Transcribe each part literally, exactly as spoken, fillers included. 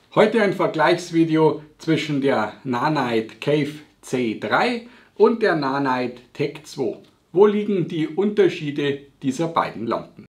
Heute ein Vergleichsvideo zwischen der Nanite Cave C drei und der Nanite Tech zwei. Wo liegen die Unterschiede dieser beiden Lampen?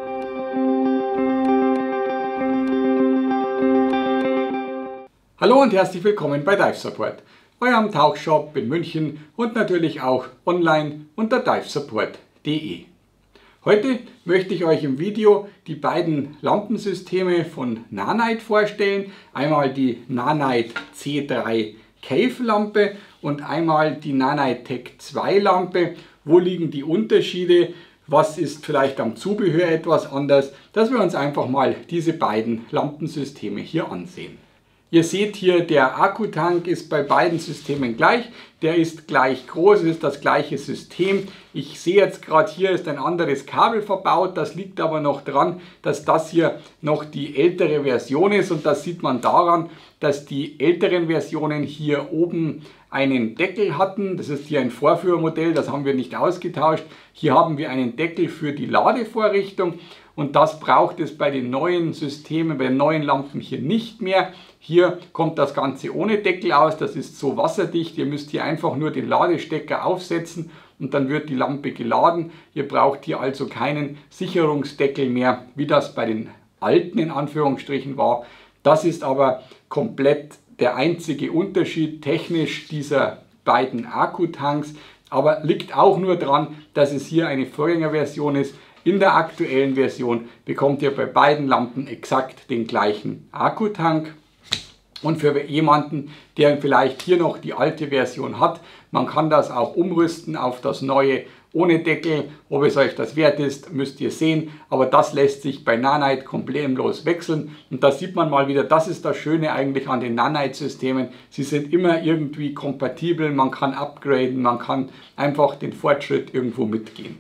Hallo und herzlich willkommen bei Dive Support, eurem Tauchshop in München und natürlich auch online unter dive support punkt de. Heute möchte ich euch im Video die beiden Lampensysteme von Nanite vorstellen. Einmal die Nanite C drei Cave Lampe und einmal die Nanite Tech zwei Lampe. Wo liegen die Unterschiede? Was ist vielleicht am Zubehör etwas anders? Dass wir uns einfach mal diese beiden Lampensysteme hier ansehen. Ihr seht hier, der Akkutank ist bei beiden Systemen gleich. Der ist gleich groß, ist das gleiche System. Ich sehe jetzt gerade, hier ist ein anderes Kabel verbaut. Das liegt aber noch daran, dass das hier noch die ältere Version ist. Und das sieht man daran, dass die älteren Versionen hier oben einen Deckel hatten. Das ist hier ein Vorführmodell, das haben wir nicht ausgetauscht. Hier haben wir einen Deckel für die Ladevorrichtung. Und das braucht es bei den neuen Systemen, bei den neuen Lampen hier nicht mehr. Hier kommt das Ganze ohne Deckel aus, das ist so wasserdicht. Ihr müsst hier einfach nur den Ladestecker aufsetzen und dann wird die Lampe geladen. Ihr braucht hier also keinen Sicherungsdeckel mehr, wie das bei den alten in Anführungsstrichen war. Das ist aber komplett der einzige Unterschied technisch dieser beiden Akkutanks, aber liegt auch nur daran, dass es hier eine Vorgängerversion ist. In der aktuellen Version bekommt ihr bei beiden Lampen exakt den gleichen Akkutank. Und für jemanden, der vielleicht hier noch die alte Version hat, man kann das auch umrüsten auf das neue ohne Deckel. Ob es euch das wert ist, müsst ihr sehen. Aber das lässt sich bei Nanite problemlos wechseln. Und da sieht man mal wieder, das ist das Schöne eigentlich an den Nanite-Systemen. Sie sind immer irgendwie kompatibel, man kann upgraden, man kann einfach den Fortschritt irgendwo mitgehen.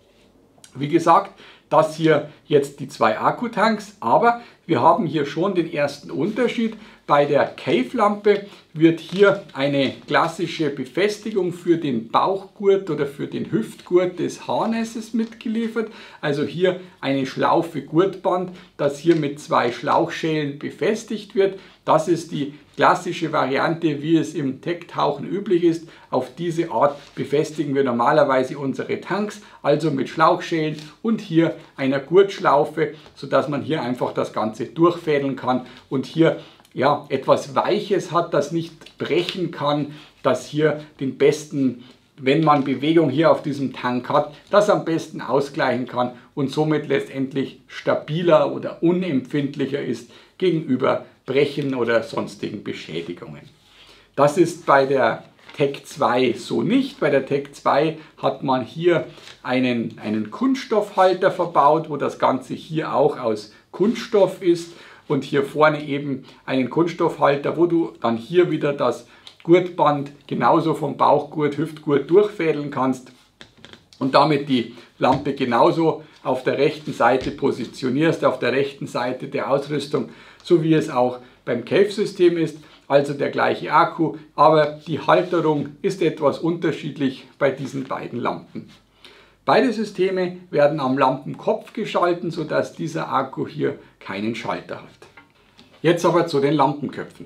Wie gesagt, das hier jetzt die zwei Akkutanks, aber wir haben hier schon den ersten Unterschied. Bei der Cave-Lampe wird hier eine klassische Befestigung für den Bauchgurt oder für den Hüftgurt des Harnesses mitgeliefert. Also hier eine Schlaufe Gurtband, das hier mit zwei Schlauchschellen befestigt wird. Das ist die klassische Variante, wie es im Tech-Tauchen üblich ist. Auf diese Art befestigen wir normalerweise unsere Tanks, also mit Schlauchschellen und hier einer Gurtschlaufe, sodass man hier einfach das Ganze durchfädeln kann und hier ja, etwas Weiches hat, das nicht brechen kann, das hier den besten, wenn man Bewegung hier auf diesem Tank hat, das am besten ausgleichen kann und somit letztendlich stabiler oder unempfindlicher ist gegenüber Brechen oder sonstigen Beschädigungen. Das ist bei der Tech zwei so nicht. Bei der Tech zwei hat man hier einen, einen Kunststoffhalter verbaut, wo das Ganze hier auch aus Kunststoff ist. Und hier vorne eben einen Kunststoffhalter, wo du dann hier wieder das Gurtband genauso vom Bauchgurt, Hüftgurt durchfädeln kannst und damit die Lampe genauso auf der rechten Seite positionierst, auf der rechten Seite der Ausrüstung, so wie es auch beim Cave-System ist. Also der gleiche Akku, aber die Halterung ist etwas unterschiedlich bei diesen beiden Lampen. Beide Systeme werden am Lampenkopf geschalten, sodass dieser Akku hier keinen Schalter hat. Jetzt aber zu den Lampenköpfen.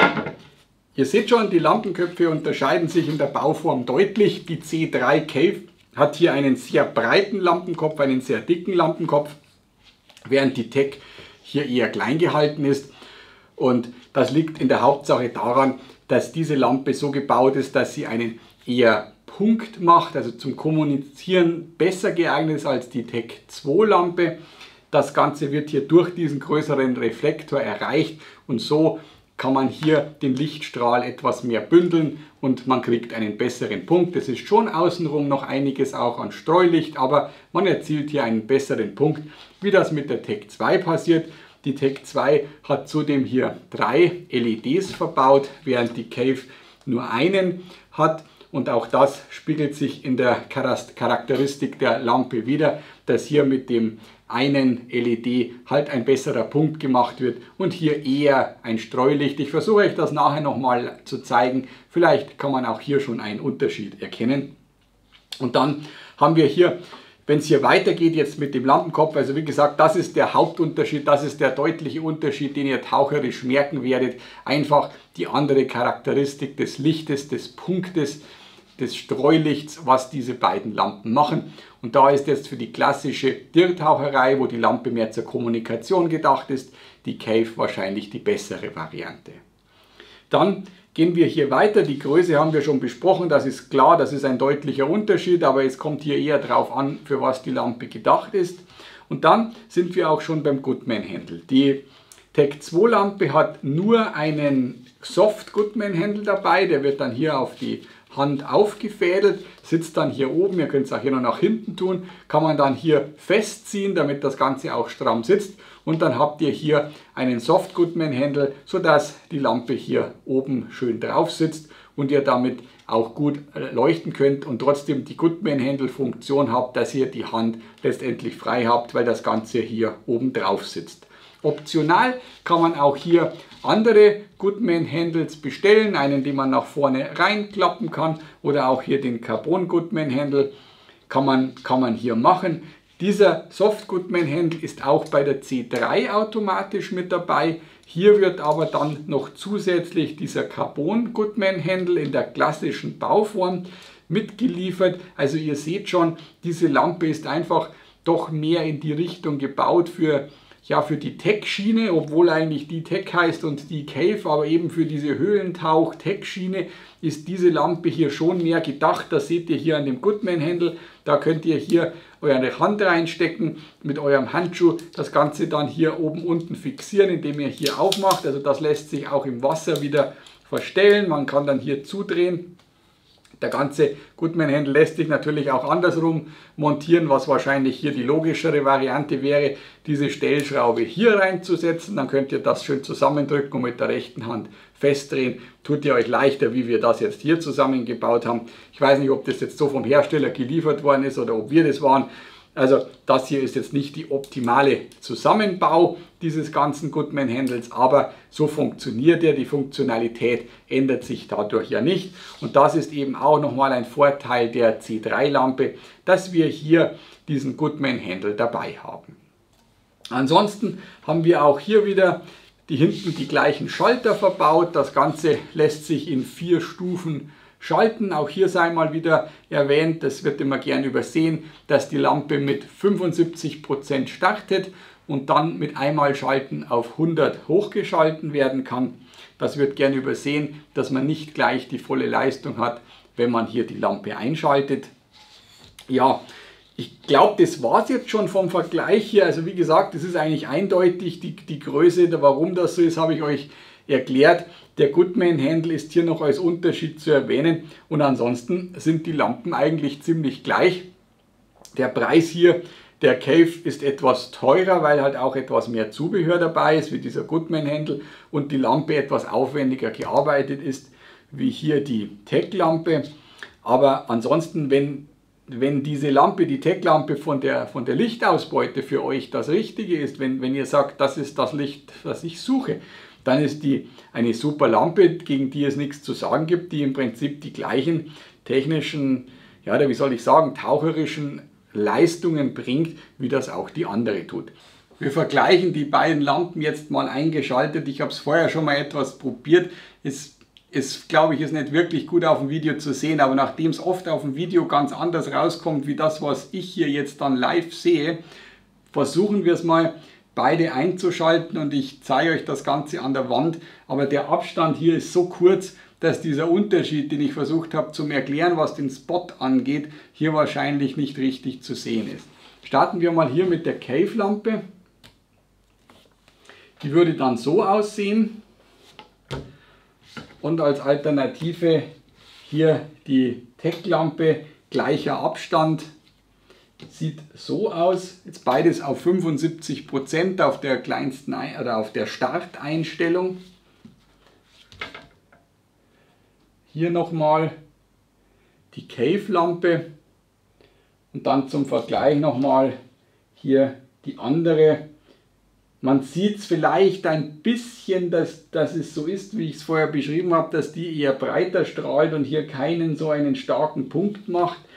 Ihr seht schon, die Lampenköpfe unterscheiden sich in der Bauform deutlich. Die C drei Cave hat hier einen sehr breiten Lampenkopf, einen sehr dicken Lampenkopf, während die Tech hier eher klein gehalten ist. Und das liegt in der Hauptsache daran, dass diese Lampe so gebaut ist, dass sie einen eher Punkt macht, also zum Kommunizieren besser geeignet ist als die Tech zwei Lampe. Das Ganze wird hier durch diesen größeren Reflektor erreicht und so kann man hier den Lichtstrahl etwas mehr bündeln und man kriegt einen besseren Punkt. Es ist schon außenrum noch einiges auch an Streulicht, aber man erzielt hier einen besseren Punkt, wie das mit der Tech zwei passiert. Die Tech zwei hat zudem hier drei L E Ds verbaut, während die Cave nur einen hat. Und auch das spiegelt sich in der Charakteristik der Lampe wieder, dass hier mit dem einen L E D halt ein besserer Punkt gemacht wird und hier eher ein Streulicht. Ich versuche euch das nachher nochmal zu zeigen. Vielleicht kann man auch hier schon einen Unterschied erkennen. Und dann haben wir hier wenn es hier weitergeht jetzt mit dem Lampenkopf, also wie gesagt, das ist der Hauptunterschied, das ist der deutliche Unterschied, den ihr taucherisch merken werdet. Einfach die andere Charakteristik des Lichtes, des Punktes, des Streulichts, was diese beiden Lampen machen. Und da ist jetzt für die klassische Tiertaucherei, wo die Lampe mehr zur Kommunikation gedacht ist, die Cave wahrscheinlich die bessere Variante. Dann gehen wir hier weiter. Die Größe haben wir schon besprochen, das ist klar, das ist ein deutlicher Unterschied, aber es kommt hier eher darauf an, für was die Lampe gedacht ist. Und dann sind wir auch schon beim Goodman-Händel. Die Tech zwei Lampe hat nur einen Soft Goodman-Händel dabei, der wird dann hier auf die Hand aufgefädelt, sitzt dann hier oben, ihr könnt es auch hier noch nach hinten tun, kann man dann hier festziehen, damit das Ganze auch stramm sitzt, und dann habt ihr hier einen Soft Goodman-Händel, sodass die Lampe hier oben schön drauf sitzt und ihr damit auch gut leuchten könnt und trotzdem die Goodman-Händel-Funktion habt, dass ihr die Hand letztendlich frei habt, weil das Ganze hier oben drauf sitzt. Optional kann man auch hier andere Goodman-Handles bestellen, einen, den man nach vorne reinklappen kann, oder auch hier den Carbon Goodman-Handle kann man, kann man hier machen. Dieser Soft Goodman-Handle ist auch bei der C drei automatisch mit dabei. Hier wird aber dann noch zusätzlich dieser Carbon Goodman-Handle in der klassischen Bauform mitgeliefert. Also ihr seht schon, diese Lampe ist einfach doch mehr in die Richtung gebaut für Ja, für die Tech-Schiene, obwohl eigentlich die Tech heißt und die Cave, aber eben für diese Höhlentauch-Tech-Schiene ist diese Lampe hier schon mehr gedacht. Das seht ihr hier an dem Goodman-Händel. Da könnt ihr hier eure Hand reinstecken, mit eurem Handschuh das Ganze dann hier oben unten fixieren, indem ihr hier aufmacht. Also das lässt sich auch im Wasser wieder verstellen. Man kann dann hier zudrehen. Der ganze Goodman-Händel lässt sich natürlich auch andersrum montieren, was wahrscheinlich hier die logischere Variante wäre, diese Stellschraube hier reinzusetzen. Dann könnt ihr das schön zusammendrücken und mit der rechten Hand festdrehen. Tut ihr euch leichter, wie wir das jetzt hier zusammengebaut haben. Ich weiß nicht, ob das jetzt so vom Hersteller geliefert worden ist oder ob wir das waren. Also das hier ist jetzt nicht die optimale Zusammenbau dieses ganzen Goodman-Händels, aber so funktioniert er. Die Funktionalität ändert sich dadurch ja nicht. Und das ist eben auch nochmal ein Vorteil der C drei Lampe, dass wir hier diesen Goodman-Händel dabei haben. Ansonsten haben wir auch hier wieder die hinten die gleichen Schalter verbaut. Das Ganze lässt sich in vier Stufen schalten. Auch hier sei mal wieder erwähnt, das wird immer gern übersehen, dass die Lampe mit fünfundsiebzig Prozent startet und dann mit einmal Schalten auf hundert hochgeschalten werden kann. Das wird gern übersehen, dass man nicht gleich die volle Leistung hat, wenn man hier die Lampe einschaltet. Ja, ich glaube, das war es jetzt schon vom Vergleich hier. Also wie gesagt, das ist eigentlich eindeutig die, die Größe, warum das so ist, habe ich euch erklärt. Der Goodman-Händel ist hier noch als Unterschied zu erwähnen und ansonsten sind die Lampen eigentlich ziemlich gleich. Der Preis hier, der Cave, ist etwas teurer, weil halt auch etwas mehr Zubehör dabei ist, wie dieser Goodman-Händel, und die Lampe etwas aufwendiger gearbeitet ist, wie hier die Tech-Lampe. Aber ansonsten, wenn, wenn diese Lampe, die Tech-Lampe von der, von der Lichtausbeute für euch das Richtige ist, wenn, wenn ihr sagt, das ist das Licht, was ich suche, dann ist die eine super Lampe, gegen die es nichts zu sagen gibt, die im Prinzip die gleichen technischen, ja, oder wie soll ich sagen, taucherischen Leistungen bringt, wie das auch die andere tut. Wir vergleichen die beiden Lampen jetzt mal eingeschaltet. Ich habe es vorher schon mal etwas probiert. Es ist, glaube ich, ist nicht wirklich gut auf dem Video zu sehen, aber nachdem es oft auf dem Video ganz anders rauskommt, wie das, was ich hier jetzt dann live sehe, versuchen wir es mal, beide einzuschalten, und ich zeige euch das Ganze an der Wand, aber der Abstand hier ist so kurz, dass dieser Unterschied, den ich versucht habe zu erklären, was den Spot angeht, hier wahrscheinlich nicht richtig zu sehen ist. Starten wir mal hier mit der Cave-Lampe. Die würde dann so aussehen und als Alternative hier die Tech-Lampe, gleicher Abstand. Sieht so aus, jetzt beides auf fünfundsiebzig Prozent auf der kleinsten oder auf der Starteinstellung. Hier nochmal die Cave-Lampe und dann zum Vergleich nochmal hier die andere. Man sieht es vielleicht ein bisschen, dass, dass es so ist, wie ich es vorher beschrieben habe, dass die eher breiter strahlt und hier keinen so einen starken Punkt macht.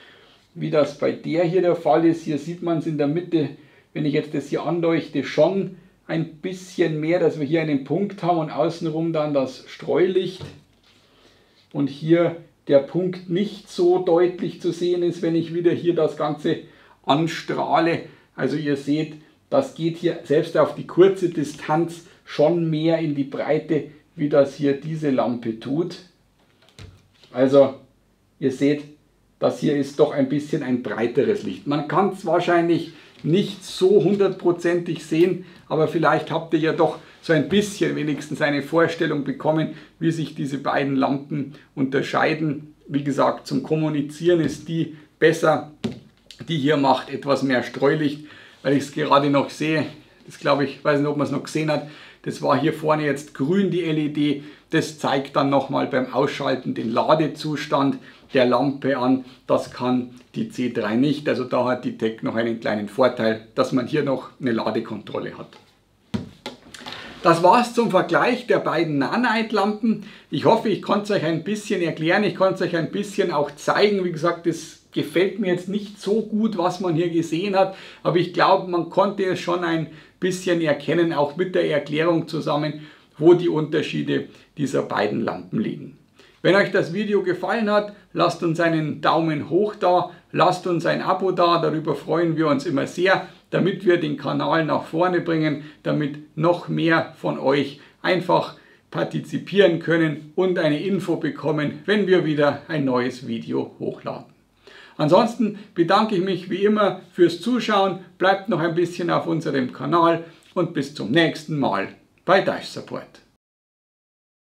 wie das bei der hier der Fall ist. Hier sieht man es in der Mitte, wenn ich jetzt das hier anleuchte, schon ein bisschen mehr, dass wir hier einen Punkt haben und außenrum dann das Streulicht. Und hier der Punkt nicht so deutlich zu sehen ist, wenn ich wieder hier das Ganze anstrahle. Also ihr seht, das geht hier selbst auf die kurze Distanz schon mehr in die Breite, wie das hier diese Lampe tut. Also ihr seht, das hier ist doch ein bisschen ein breiteres Licht. Man kann es wahrscheinlich nicht so hundertprozentig sehen, aber vielleicht habt ihr ja doch so ein bisschen wenigstens eine Vorstellung bekommen, wie sich diese beiden Lampen unterscheiden. Wie gesagt, zum Kommunizieren ist die besser. Die hier macht etwas mehr Streulicht, weil ich es gerade noch sehe. Das glaube ich, weiß nicht, ob man es noch gesehen hat. Das war hier vorne jetzt grün, die L E D. Das zeigt dann nochmal beim Ausschalten den Ladezustand der Lampe an. Das kann die C drei nicht. Also da hat die T E C noch einen kleinen Vorteil, dass man hier noch eine Ladekontrolle hat. Das war es zum Vergleich der beiden Nanite-Lampen. Ich hoffe, ich konnte es euch ein bisschen erklären. Ich konnte es euch ein bisschen auch zeigen. Wie gesagt, das gefällt mir jetzt nicht so gut, was man hier gesehen hat. Aber ich glaube, man konnte es schon ein bisschen erkennen, auch mit der Erklärung zusammen, wo die Unterschiede dieser beiden Lampen liegen. Wenn euch das Video gefallen hat, lasst uns einen Daumen hoch da, lasst uns ein Abo da, darüber freuen wir uns immer sehr, damit wir den Kanal nach vorne bringen, damit noch mehr von euch einfach partizipieren können und eine Info bekommen, wenn wir wieder ein neues Video hochladen. Ansonsten bedanke ich mich wie immer fürs Zuschauen, bleibt noch ein bisschen auf unserem Kanal und bis zum nächsten Mal bei Dive Support.